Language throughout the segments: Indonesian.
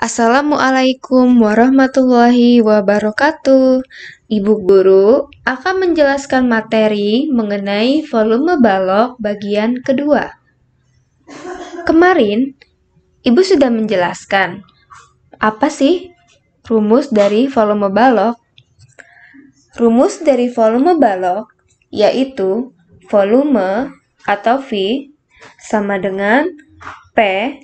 Assalamualaikum warahmatullahi wabarakatuh. Ibu guru akan menjelaskan materi mengenai volume balok bagian kedua. Kemarin, Ibu sudah menjelaskan apa sih rumus dari volume balok? Rumus dari volume balok yaitu volume atau V sama dengan P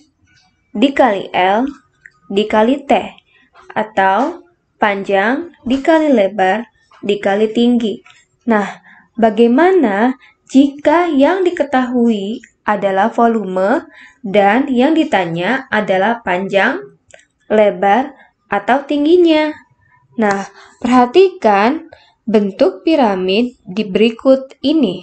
dikali L dikali T, atau panjang dikali lebar dikali tinggi. Nah, bagaimana jika yang diketahui adalah volume dan yang ditanya adalah panjang, lebar, atau tingginya? Nah, perhatikan bentuk piramid di berikut ini.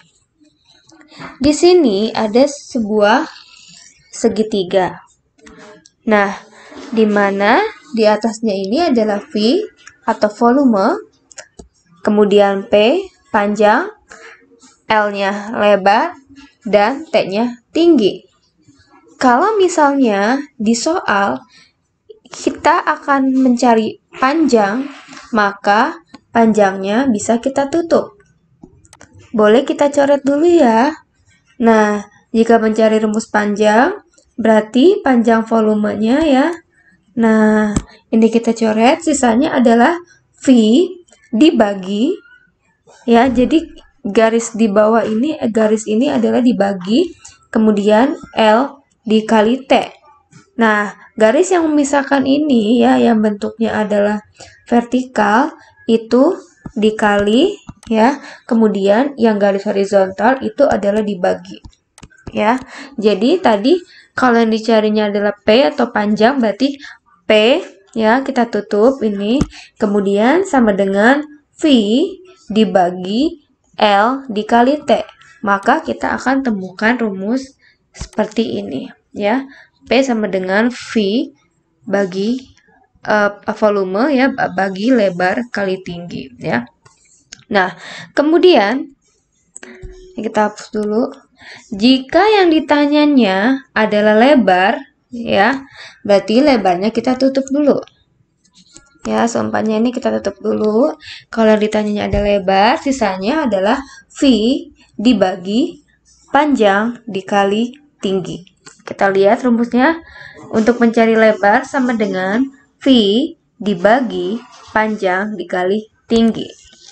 Di sini ada sebuah segitiga. Nah, di mana di atasnya ini adalah V atau volume, kemudian P panjang, L-nya lebar, dan T-nya tinggi. Kalau misalnya di soal kita akan mencari panjang, maka panjangnya bisa kita tutup. Boleh kita coret dulu ya. Nah, jika mencari rumus panjang, berarti panjang volumenya ya. Nah, ini kita coret, sisanya adalah V dibagi, ya, jadi garis di bawah ini, garis ini adalah dibagi, kemudian L dikali T. Nah, garis yang memisahkan ini, ya, yang bentuknya adalah vertikal, itu dikali, ya, kemudian yang garis horizontal itu adalah dibagi, ya. Jadi, tadi kalau yang dicarinya adalah P atau panjang, berarti P, ya, kita tutup ini, kemudian sama dengan V dibagi L dikali T. Maka kita akan temukan rumus seperti ini, ya. P sama dengan V bagi volume, ya, bagi lebar kali tinggi, ya. Nah, kemudian kita hapus dulu. Jika yang ditanyanya adalah lebar, ya, berarti lebarnya kita tutup dulu. Ya, seumpamanya ini kita tutup dulu. Kalau ditanyanya ada lebar, sisanya adalah V dibagi panjang dikali tinggi. Kita lihat rumusnya. Untuk mencari lebar sama dengan V dibagi panjang dikali tinggi.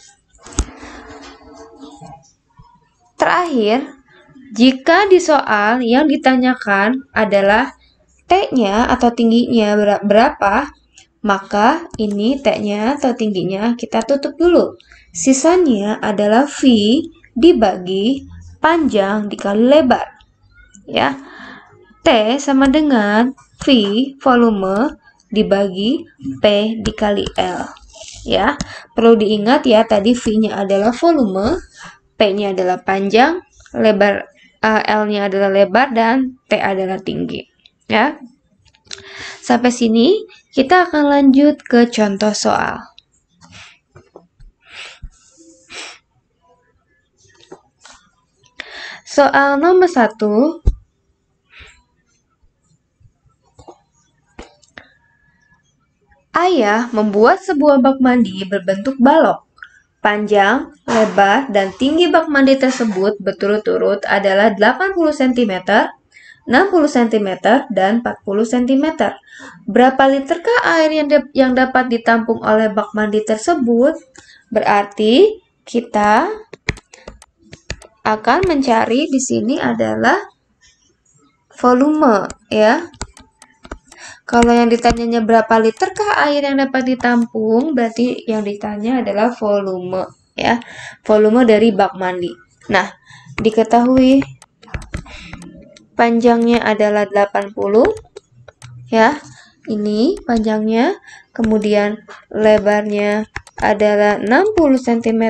Terakhir, jika di soal yang ditanyakan adalah T-nya atau tingginya berapa, maka ini T-nya atau tingginya kita tutup dulu. Sisanya adalah V dibagi panjang dikali lebar. Ya. T sama dengan V volume dibagi P dikali L. Ya. Perlu diingat ya, tadi V-nya adalah volume, P-nya adalah panjang, lebar L-nya adalah lebar, dan T adalah tinggi. Ya. Sampai sini kita akan lanjut ke contoh soal. Soal nomor 1. Ayah membuat sebuah bak mandi berbentuk balok. Panjang, lebar, dan tinggi bak mandi tersebut berturut-turut adalah 80 cm, 60 cm, dan 40 cm. Berapa literkah air yang dapat ditampung oleh bak mandi tersebut? Berarti kita akan mencari di sini adalah volume, ya. Kalau yang ditanyanya berapa literkah air yang dapat ditampung, berarti yang ditanya adalah volume, ya. Volume dari bak mandi. Nah, diketahui panjangnya adalah 80, ya. Ini panjangnya, kemudian lebarnya adalah 60 cm,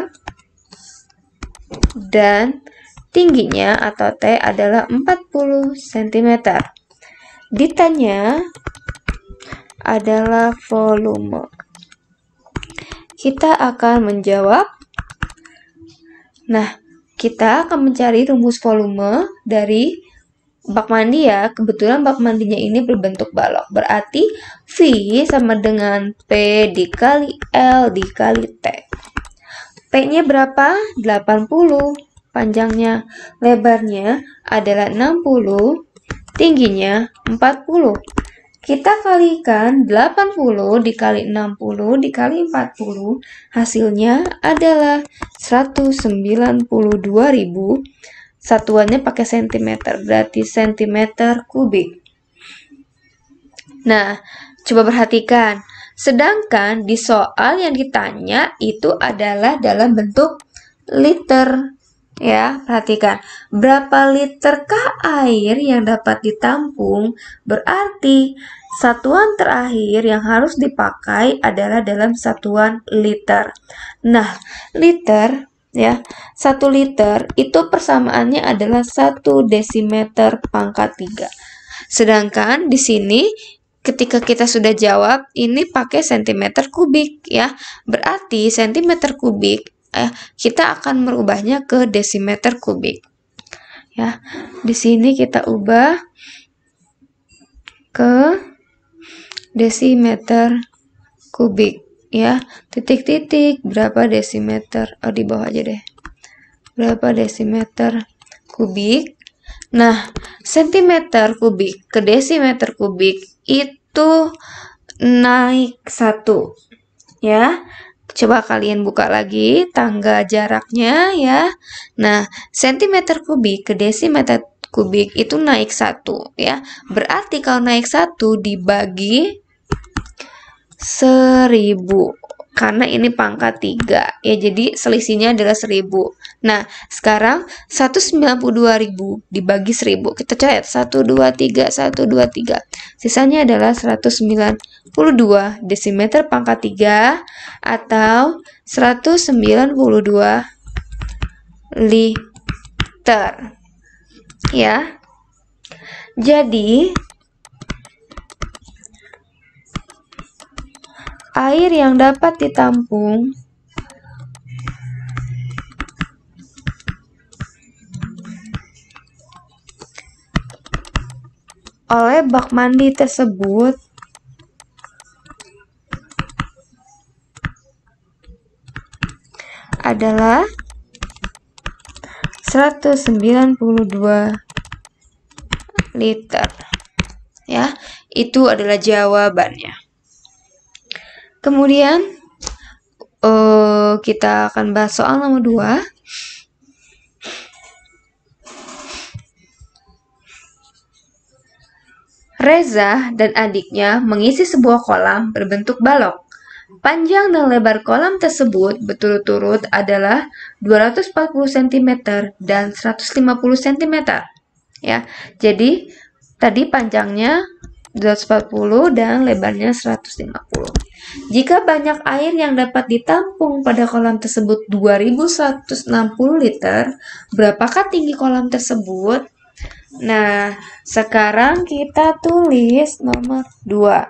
dan tingginya atau T adalah 40 cm. Ditanya adalah volume. Kita akan menjawab. Nah, kita akan mencari rumus volume dari bak mandi ya, kebetulan bak mandinya ini berbentuk balok. Berarti V sama dengan P dikali L dikali T. P-nya berapa? 80 panjangnya. Lebarnya adalah 60, tingginya 40. Kita kalikan 80 dikali 60 dikali 40, hasilnya adalah 192.000. Satuannya pakai cm, berarti cm kubik. Nah, coba perhatikan. Sedangkan di soal yang ditanya itu adalah dalam bentuk liter. Ya, perhatikan. Berapa literkah air yang dapat ditampung? Berarti satuan terakhir yang harus dipakai adalah dalam satuan liter. Nah, liter ya, 1 liter itu persamaannya adalah 1 desimeter pangkat 3. Sedangkan di sini ketika kita sudah jawab ini pakai cm kubik ya. Berarti cm kubik kita akan merubahnya ke desimeter kubik. Ya. Di sini kita ubah ke desimeter kubik ya. Titik-titik berapa desimeter? Oh, di bawah aja deh. Berapa desimeter kubik? Nah, sentimeter kubik ke desimeter kubik itu naik 1 ya. Coba kalian buka lagi tangga jaraknya ya. Nah, sentimeter kubik ke desimeter kubik itu naik 1 ya. Berarti kalau naik 1 dibagi 1000. Karena ini pangkat 3 ya, jadi selisihnya adalah 1000. Nah, sekarang 192.000 dibagi 1000. Kita coret 1 2 3 1 2 3. Sisanya adalah 192 desimeter pangkat 3 atau 192 liter. Ya. Jadi air yang dapat ditampung oleh bak mandi tersebut adalah 192 liter. Ya, itu adalah jawabannya. Kemudian kita akan bahas soal nomor 2. Reza dan adiknya mengisi sebuah kolam berbentuk balok. Panjang dan lebar kolam tersebut berturut-turut adalah 240 cm dan 150 cm. Ya, jadi tadi panjangnya 240 dan lebarnya 150. Jika banyak air yang dapat ditampung pada kolam tersebut 2160 liter, berapakah tinggi kolam tersebut? Nah, sekarang kita tulis nomor 2.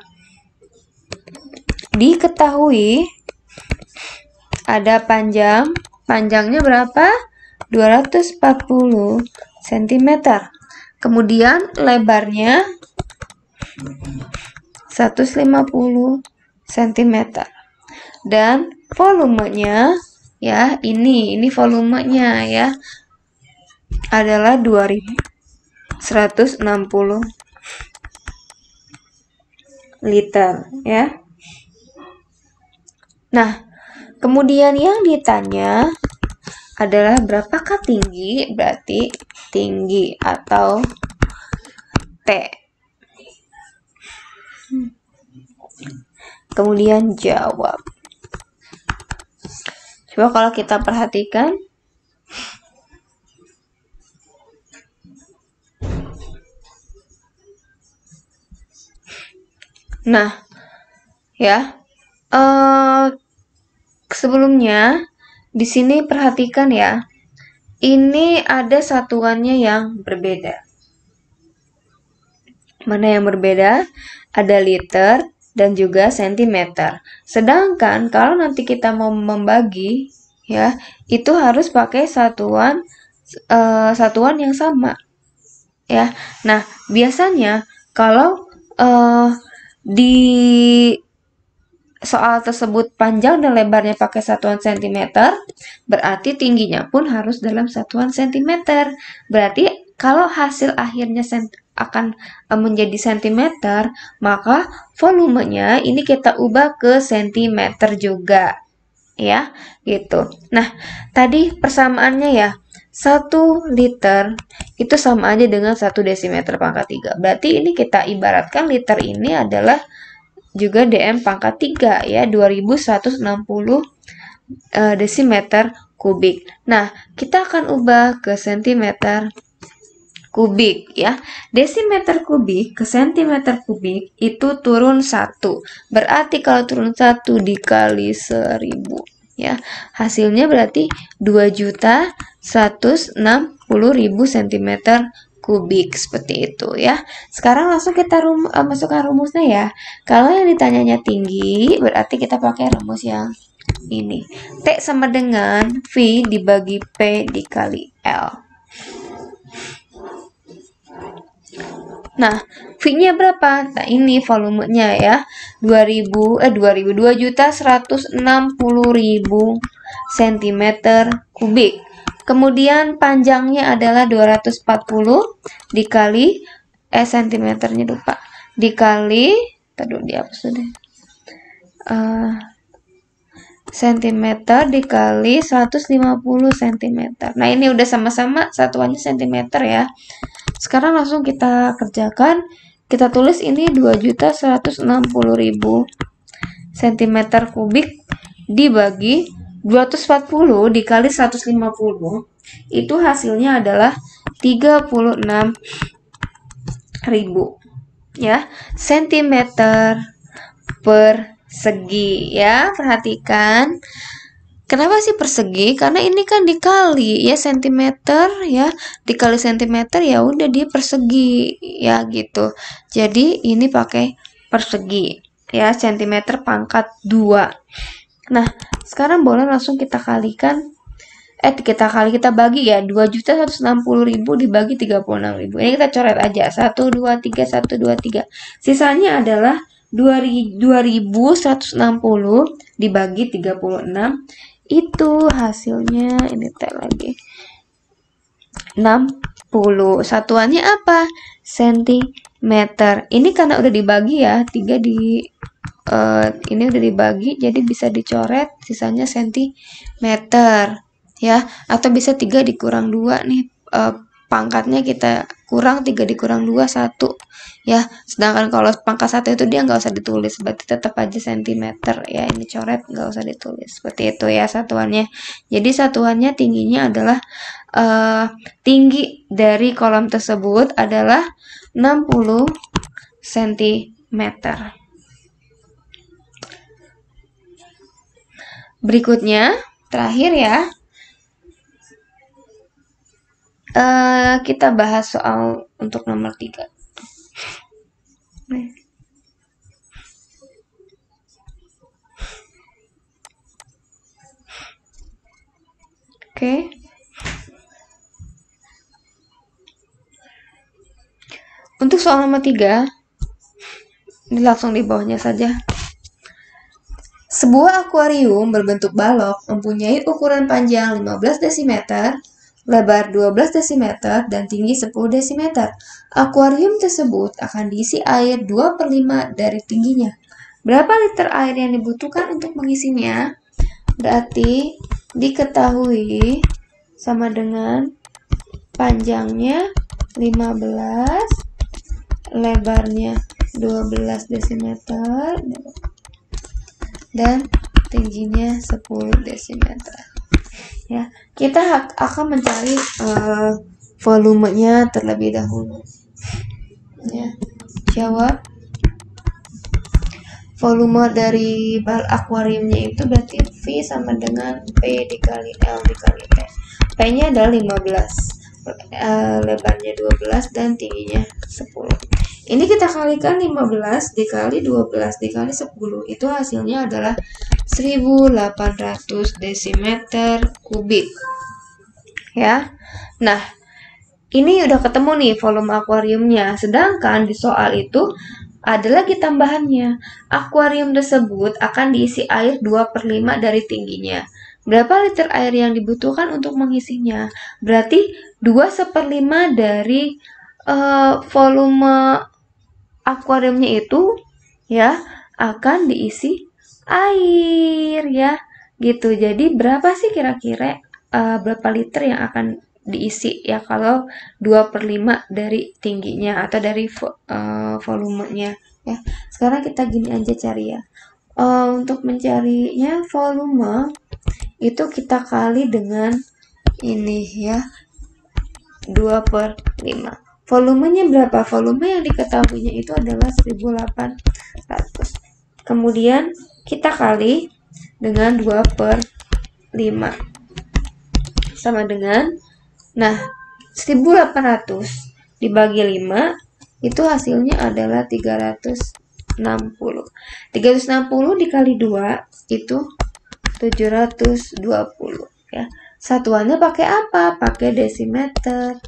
Diketahui ada panjangnya berapa? 240 cm. Kemudian lebarnya 150 cm. Dan volumenya ya, ini volumenya ya adalah 2160 liter ya. Nah, kemudian yang ditanya adalah berapakah tinggi, berarti tinggi atau T. Kemudian jawab. Coba kalau kita perhatikan. Nah, ya. Sebelumnya di sini perhatikan ya. Ini ada satuannya yang berbeda. Mana yang berbeda? Ada liter dan juga sentimeter. Sedangkan kalau nanti kita mau membagi ya, itu harus pakai satuan yang sama. ya. Nah, biasanya kalau di soal tersebut panjang dan lebarnya pakai satuan cm, berarti tingginya pun harus dalam satuan cm. Berarti kalau hasil akhirnya akan menjadi cm, maka volumenya ini kita ubah ke cm juga. Ya, gitu. Nah, tadi persamaannya ya, 1 liter itu sama aja dengan 1 desimeter pangkat 3. Berarti ini kita ibaratkan liter ini adalah juga dm pangkat 3 ya, 2160 desimeter kubik. Nah, kita akan ubah ke sentimeter kubik ya. Desimeter kubik ke sentimeter kubik itu turun 1. Berarti kalau turun 1 dikali 1000 ya. Hasilnya berarti 2.160.000 cm kubik seperti itu ya. Sekarang langsung kita masukkan rumusnya ya. Kalau yang ditanyanya tinggi, berarti kita pakai rumus yang ini. T sama dengan V dibagi P dikali L. Nah, V-nya berapa? Nah, ini volumenya ya. 2.160.000 cm kubik. Kemudian panjangnya adalah 240 dikali cm-nya lupa. Dikali cm dikali 150 cm. Nah, ini udah sama-sama satuannya cm ya. Sekarang langsung kita kerjakan. Kita tulis ini 2.160.000 cm kubik dibagi 240 dikali 150. Itu hasilnya adalah 36.000 ya, cm persegi ya. Perhatikan. Kenapa sih persegi? Karena ini kan dikali ya, centimeter ya, dikali centimeter ya udah dia persegi ya gitu. Jadi ini pakai persegi ya, centimeter pangkat 2. Nah, sekarang boleh langsung kita kalikan. Kita bagi ya, 2.160.000 dibagi 36.000. Ini kita coret aja. 1 2 3 1 2 3. Sisanya adalah 2.160 dibagi 36. Itu hasilnya, ini tag lagi, 60. Satuannya apa? Sentimeter. Ini karena udah dibagi ya, 3 ini udah dibagi, jadi bisa dicoret, sisanya sentimeter ya. Atau bisa 3 dikurang 2 nih, pangkatnya kita kurang 3 dikurang 2 1 ya. Sedangkan kalau pangkat 1 itu dia nggak usah ditulis, berarti tetap aja centimeter ya. Ini coret, nggak usah ditulis, seperti itu ya satuannya. Jadi satuannya tingginya adalah tinggi dari kolom tersebut adalah 60 cm. Berikutnya terakhir ya, kita bahas soal untuk nomor 3. Oke. Untuk soal nomor 3, ini langsung di bawahnya saja. Sebuah akuarium berbentuk balok mempunyai ukuran panjang 15 cm, lebar 12 cm, dan tinggi 10 cm. Akuarium tersebut akan diisi air 2/5 dari tingginya. Berapa liter air yang dibutuhkan untuk mengisinya? Berarti diketahui sama dengan panjangnya 15, lebarnya 12 cm, dan tingginya 10 cm. Ya, kita akan mencari volumenya terlebih dahulu. Ya, jawab. Volume dari akuariumnya itu berarti V sama dengan P dikali L dikali P. P-nya adalah 15, lebarnya 12, dan tingginya 10. Ini kita kalikan 15 dikali 12 dikali 10. Itu hasilnya adalah 1800 desimeter kubik. Ya. Nah, ini udah ketemu nih volume akuariumnya. Sedangkan di soal itu ada lagi tambahannya. Akuarium tersebut akan diisi air 2/5 dari tingginya. Berapa liter air yang dibutuhkan untuk mengisinya? Berarti 2/5 dari volume akuariumnya itu ya akan diisi air ya. Gitu. Jadi berapa sih kira-kira berapa liter yang akan diisi ya kalau 2/5 dari tingginya atau dari volumenya ya. Sekarang kita gini aja cari ya. Untuk mencarinya volume itu kita kali dengan ini ya 2/5. Volumenya berapa? Volume yang diketahuinya itu adalah 1800. Kemudian kita kali dengan 2/5 sama dengan, nah 1800 dibagi 5 itu hasilnya adalah 360. 360 dikali 2 itu 720 ya. Satuannya pakai apa? Pakai desimeter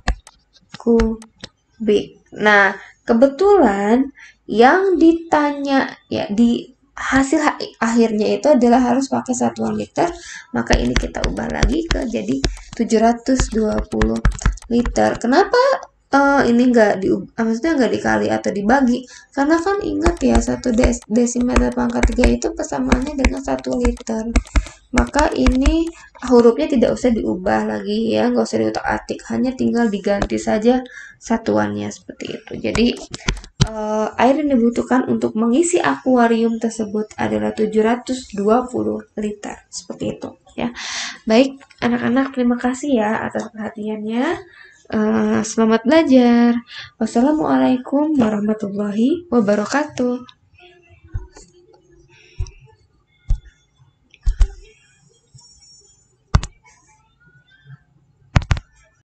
kubik. Nah, kebetulan yang ditanya ya di hasil akhirnya itu adalah harus pakai satuan liter, maka ini kita ubah lagi ke jadi 720 liter. Kenapa ini maksudnya nggak dikali atau dibagi? Karena kan ingat ya, 1 desimeter pangkat 3 itu persamaannya dengan 1 liter. Maka ini hurufnya tidak usah diubah lagi ya, nggak usah diutak-atik, hanya tinggal diganti saja satuannya seperti itu. Jadi air yang dibutuhkan untuk mengisi akuarium tersebut adalah 720 liter seperti itu ya. Baik anak-anak, terima kasih ya atas perhatiannya. Selamat belajar. Wassalamualaikum warahmatullahi wabarakatuh.